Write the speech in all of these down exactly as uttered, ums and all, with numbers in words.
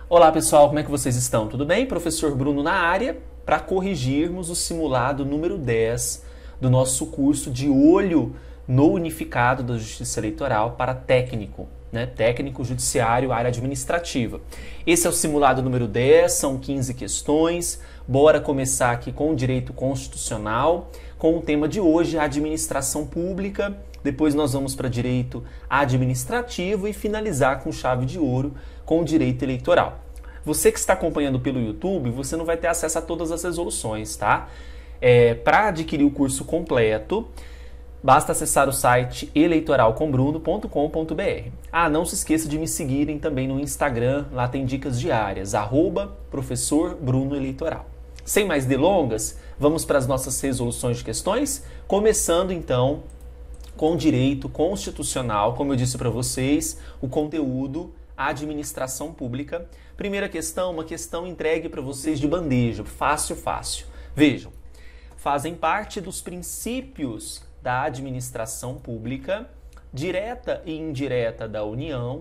Olá pessoal, como é que vocês estão? Tudo bem? Professor Bruno na área para corrigirmos o simulado número dez do nosso curso de olho no unificado da Justiça Eleitoral para técnico, né? Técnico judiciário, área administrativa. Esse é o simulado número dez, são quinze questões. Bora começar aqui com o direito constitucional, com o tema de hoje, administração pública. Depois nós vamos para direito administrativo e finalizar com chave de ouro com o direito eleitoral. Você que está acompanhando pelo YouTube, você não vai ter acesso a todas as resoluções, tá? É, para adquirir o curso completo, basta acessar o site eleitoral com bruno ponto com ponto br. Ah, não se esqueça de me seguirem também no Instagram, lá tem dicas diárias, arroba professor Bruno Eleitoral. Sem mais delongas, vamos para as nossas resoluções de questões, começando então com direito constitucional, como eu disse para vocês, o conteúdo, a administração pública. Primeira questão, uma questão entregue para vocês de bandeja, fácil, fácil. Vejam, fazem parte dos princípios da administração pública, direta e indireta da União,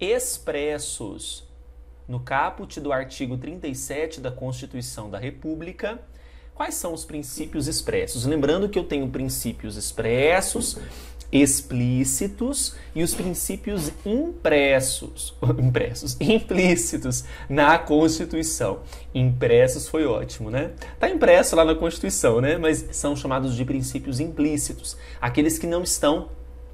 expressos no caput do artigo trinta e sete da Constituição da República. Quais são os princípios expressos? Lembrando que eu tenho princípios expressos, explícitos e os princípios impressos, impressos, implícitos na Constituição. Impressos foi ótimo, né? Tá impresso lá na Constituição, né? Mas são chamados de princípios implícitos, aqueles que não estão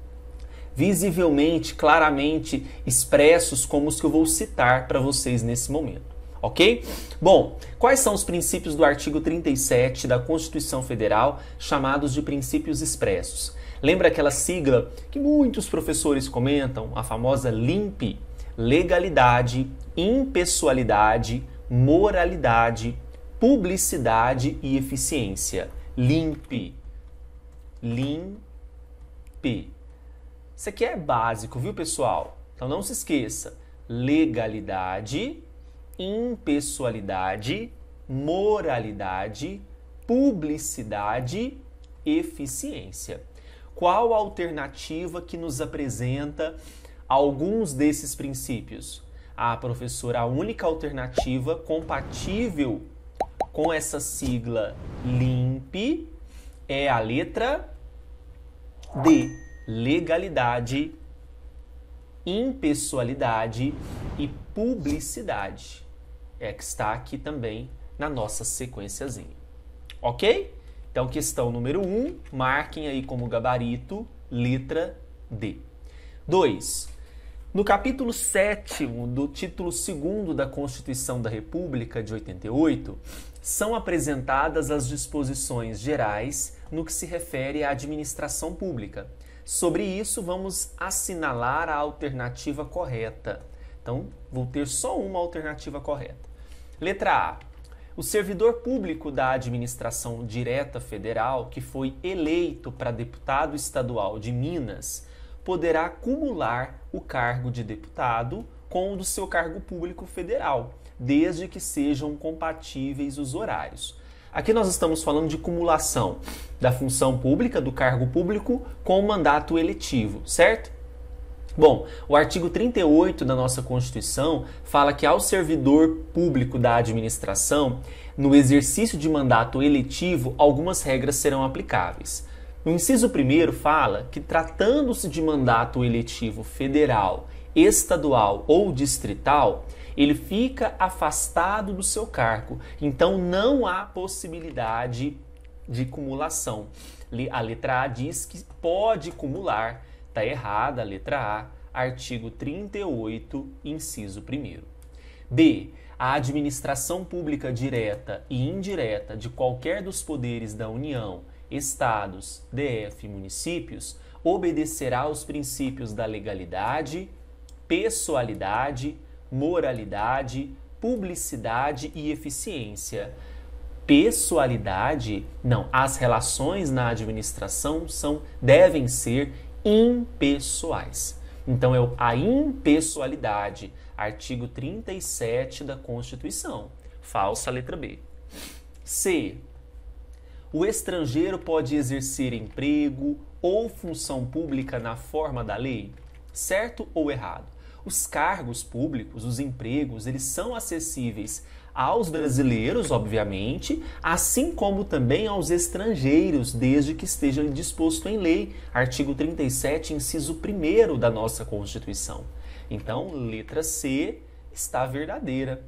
visivelmente, claramente expressos como os que eu vou citar para vocês nesse momento. Ok? Bom, quais são os princípios do artigo trinta e sete da Constituição Federal chamados de princípios expressos? Lembra aquela sigla que muitos professores comentam, a famosa LIMP? Legalidade, impessoalidade, moralidade, publicidade e eficiência. LIMP. LIMP. Isso aqui é básico, viu, pessoal? Então não se esqueça. Legalidade, impessoalidade, moralidade, publicidade, eficiência. Qual a alternativa que nos apresenta alguns desses princípios? Ah, professor, a única alternativa compatível com essa sigla LIMP é a letra D. Legalidade, impessoalidade e publicidade. É que está aqui também na nossa sequenciazinha. Ok? Então, questão número um, marquem aí como gabarito, letra D. dois. No capítulo sétimo do título segundo da Constituição da República de oitenta e oito, são apresentadas as disposições gerais no que se refere à administração pública. Sobre isso, vamos assinalar a alternativa correta. Então, vou ter só uma alternativa correta. Letra A. O servidor público da administração direta federal, que foi eleito para deputado estadual de Minas, poderá acumular o cargo de deputado com o do seu cargo público federal, desde que sejam compatíveis os horários. Aqui nós estamos falando de cumulação da função pública, do cargo público, com o mandato eletivo, certo? Bom, o artigo trinta e oito da nossa Constituição fala que ao servidor público da administração, no exercício de mandato eletivo, algumas regras serão aplicáveis. O inciso primeiro fala que, tratando-se de mandato eletivo federal, estadual ou distrital, ele fica afastado do seu cargo. Então, não há possibilidade de cumulação. A letra A diz que pode cumular. Está errada a letra A, artigo trinta e oito, inciso primeiro. B. A administração pública direta e indireta de qualquer dos poderes da União, estados, D F e municípios, obedecerá aos princípios da legalidade, pessoalidade, moralidade, publicidade e eficiência. Pessoalidade, não, as relações na administração são, devem ser impessoais. Então, é a impessoalidade, artigo trinta e sete da Constituição. Falsa letra B. C. O estrangeiro pode exercer emprego ou função pública na forma da lei? Certo ou errado? os cargos públicos, os empregos, eles são acessíveis aos brasileiros, obviamente, assim como também aos estrangeiros, desde que esteja disposto em lei, artigo trinta e sete, inciso primeiro da nossa Constituição. Então, letra C está verdadeira.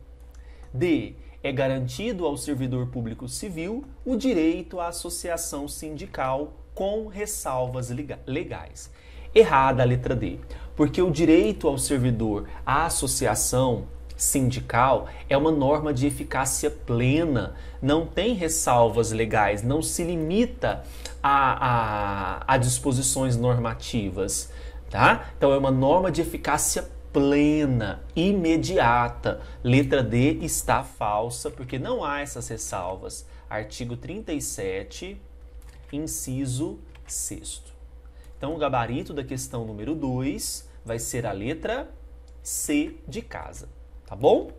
D. É garantido ao servidor público civil o direito à associação sindical com ressalvas legais. Errada a letra D, porque o direito ao servidor à associação sindical é uma norma de eficácia plena, não tem ressalvas legais, não se limita a, a, a disposições normativas, tá? Então é uma norma de eficácia plena, imediata. Letra D está falsa, porque não há essas ressalvas. Artigo trinta e sete, inciso sexto. Então o gabarito da questão número dois vai ser a letra C de casa. Tá bom?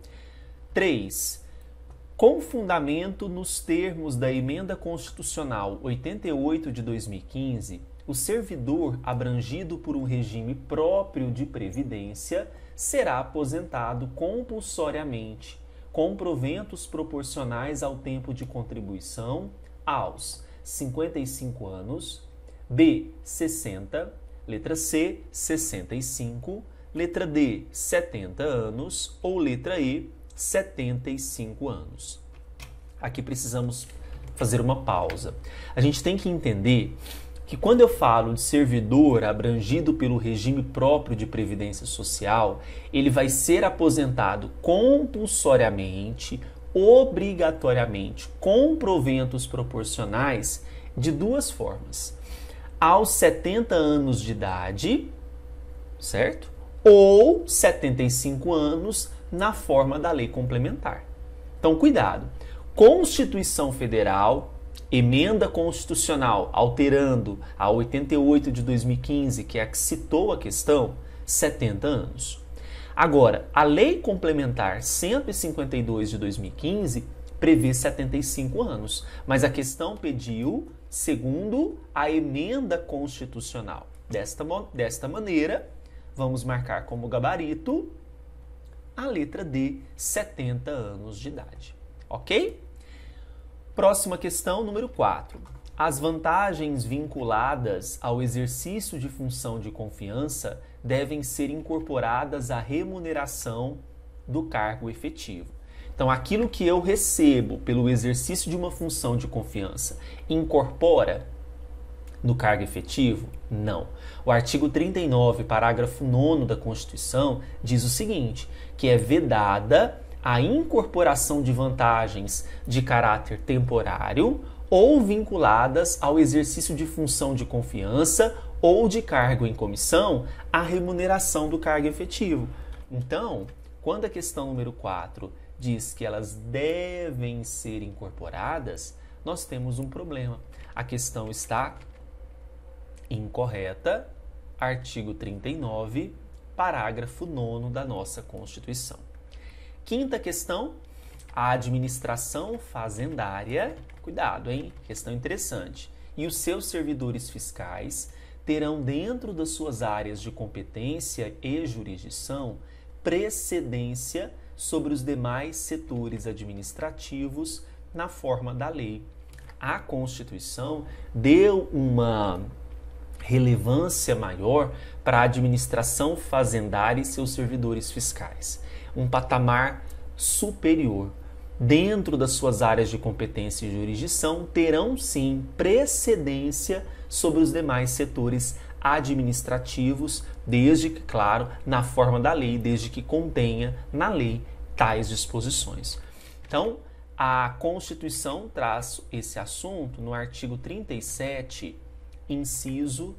três. Com fundamento nos termos da Emenda Constitucional oitenta e oito de dois mil e quinze, o servidor abrangido por um regime próprio de previdência será aposentado compulsoriamente, com proventos proporcionais ao tempo de contribuição aos cinquenta e cinco anos, B, sessenta, letra C, sessenta e cinco, letra D, setenta anos ou letra E, setenta e cinco anos. Aqui precisamos fazer uma pausa. A gente tem que entender que quando eu falo de servidor abrangido pelo regime próprio de previdência social, ele vai ser aposentado compulsoriamente, obrigatoriamente, com proventos proporcionais de duas formas. Aos setenta anos de idade, certo? Ou setenta e cinco anos na forma da lei complementar. Então, cuidado. Constituição Federal, emenda constitucional alterando a oitenta e oito de dois mil e quinze, que é a que citou a questão, setenta anos. Agora, a lei complementar cento e cinquenta e dois de dois mil e quinze prevê setenta e cinco anos, mas a questão pediu segundo a emenda constitucional. Desta, desta maneira, vamos marcar como gabarito a letra D, setenta anos de idade. Ok? Próxima questão, número quatro. As vantagens vinculadas ao exercício de função de confiança devem ser incorporadas à remuneração do cargo efetivo. Então, aquilo que eu recebo pelo exercício de uma função de confiança incorpora no cargo efetivo? Não. O artigo trinta e nove, parágrafo nono da Constituição, diz o seguinte, que é vedada a incorporação de vantagens de caráter temporário ou vinculadas ao exercício de função de confiança ou de cargo em comissão à remuneração do cargo efetivo. Então, quando a questão número quatro diz que elas devem ser incorporadas, nós temos um problema. A questão está incorreta, artigo trinta e nove, parágrafo nono da nossa Constituição. Quinta questão, a administração fazendária, cuidado, hein? Questão interessante, e os seus servidores fiscais terão dentro das suas áreas de competência e jurisdição precedência sobre os demais setores administrativos na forma da lei. A Constituição deu uma relevância maior para a administração fazendária e seus servidores fiscais. Um patamar superior. Dentro das suas áreas de competência e jurisdição, terão sim precedência sobre os demais setores administrativos, desde que, claro, na forma da lei, desde que contenha na lei tais disposições. Então, a Constituição traz esse assunto no artigo trinta e sete, inciso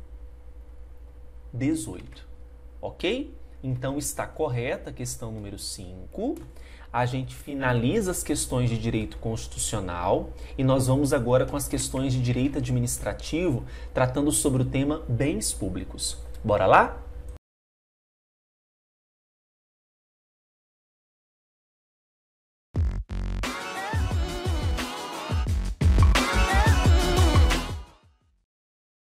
dezoito. Ok? Então, está correta a questão número cinco. A gente finaliza as questões de direito constitucional e nós vamos agora com as questões de direito administrativo, tratando sobre o tema bens públicos. Bora lá?